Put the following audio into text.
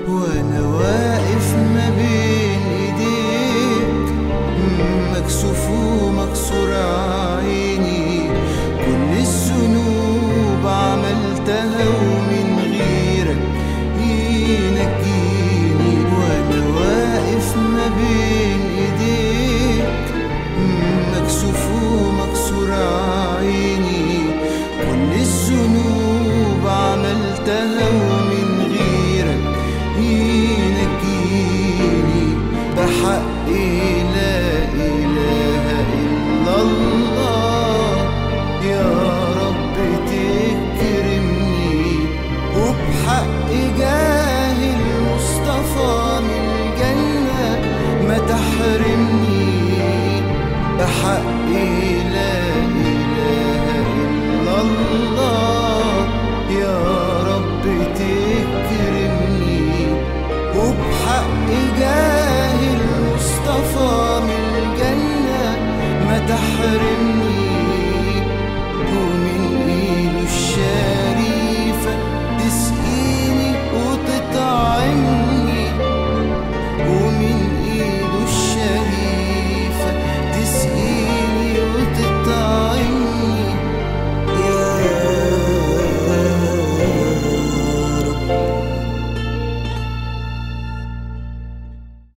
وانا واقف ما بين ايديك، مكسوف ومكسور عيني، كل الذنوب عملتها ومن غيرك ينجيني. وانا واقف ما بين ايديك، مكسوف ومكسور عيني، كل الذنوب عملتها ومن غيرك ينجيني. بحقي لا إله إلا الله، يا رب تكرمني، وبحق جاه المصطفى من الجنة ما تحرمني. بحقي لا إله إلا الله، يا رب تكرمني، وبحق جاه المصطفى من الجنة ما تحرمني.